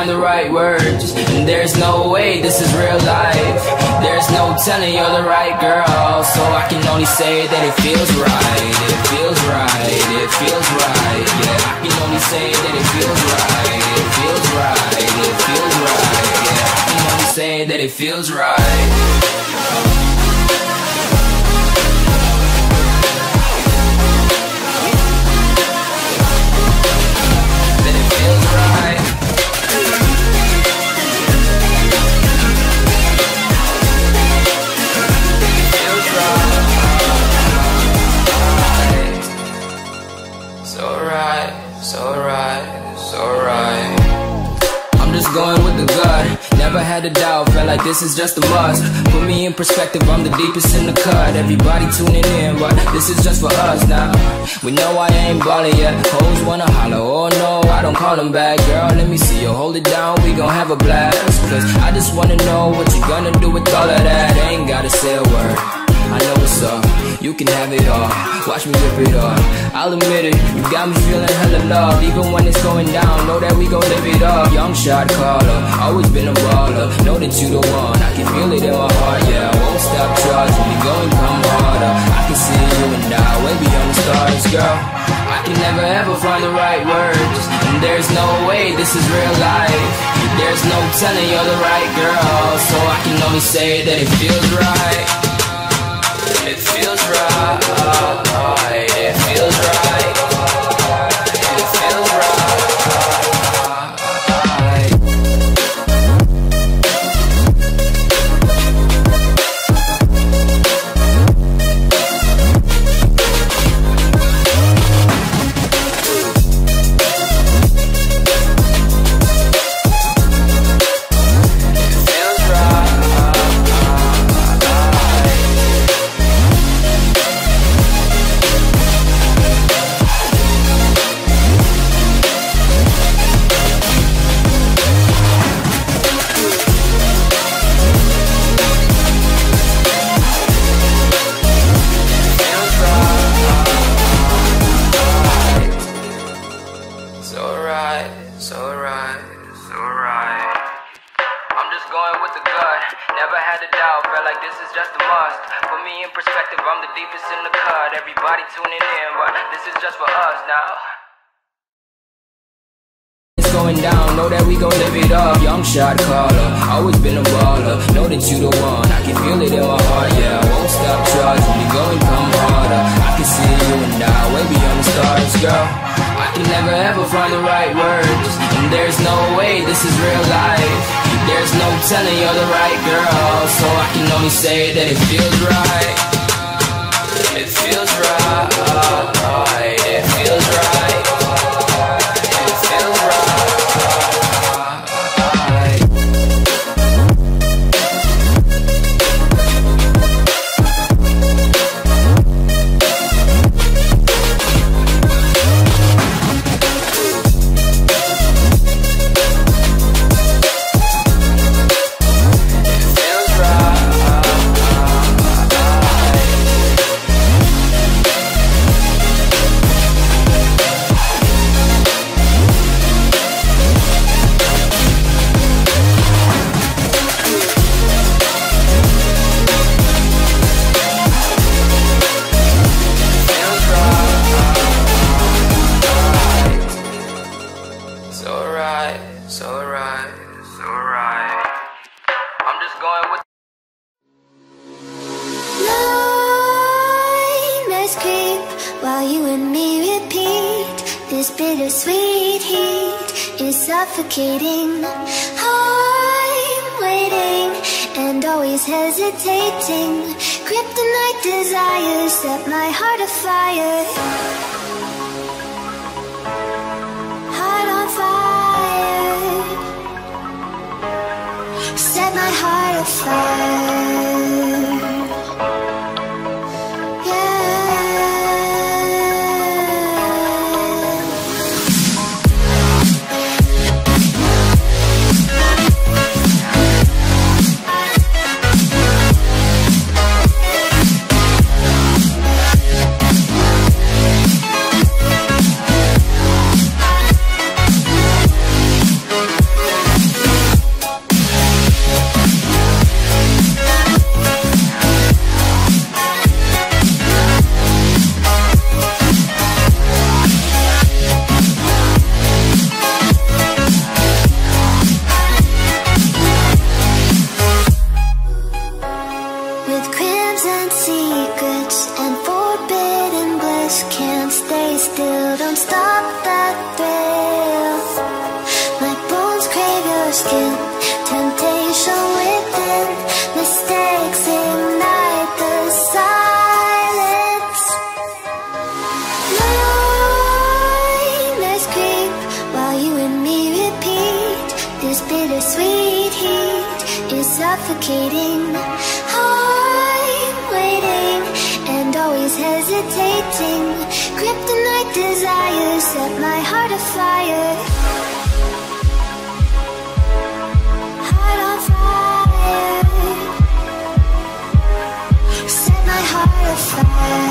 find the right words, and there's no way this is real life. There's no telling you're the right girl, so I can only say that it feels right. It feels right, it feels right. Yeah, I can only say that it feels right. It feels right, it feels right. Yeah, I can only say that it feels right. Going with the gut, never had a doubt, felt like this is just a must. Put me in perspective, I'm the deepest in the cut. Everybody tuning in, but this is just for us now. We know I ain't ballin' yet, hoes wanna holler, oh no, I don't call them back. Girl, let me see you hold it down, we gon' have a blast. Cause I just wanna know what you gonna do with all of that. Ain't gotta say a word, I know what's up, you can have it all. Watch me rip it off, I'll admit it, you got me feeling hella love. Even when it's going down, know that we gon' live it up. Young shot caller, always been a baller. Know that you the one, I can feel it in my heart. Yeah, I won't stop charging, we going come harder. I can see you and I, way beyond the stars, girl. I can never ever find the right words, and there's no way this is real life. There's no telling you're the right girl, so I can only say that it feels right. It feels right, it feels right, it feels right. Shot caller, always been a baller. Know that you the one, I can feel it in my heart. Yeah, I won't stop charging, we going come harder. I can see you and I, way beyond the stars, girl. I can never ever find the right words, and there's no way this is real life. There's no telling you're the right girl, so I can only say that it feels right. It feels right, it feels right. Suffocating, I'm waiting and always hesitating. Kryptonite desires set my heart afire. Heart on fire. Set my heart afire. suffocating. I'm waiting and always hesitating. Kryptonite desires set my heart afire. Heart on fire. Set my heart afire.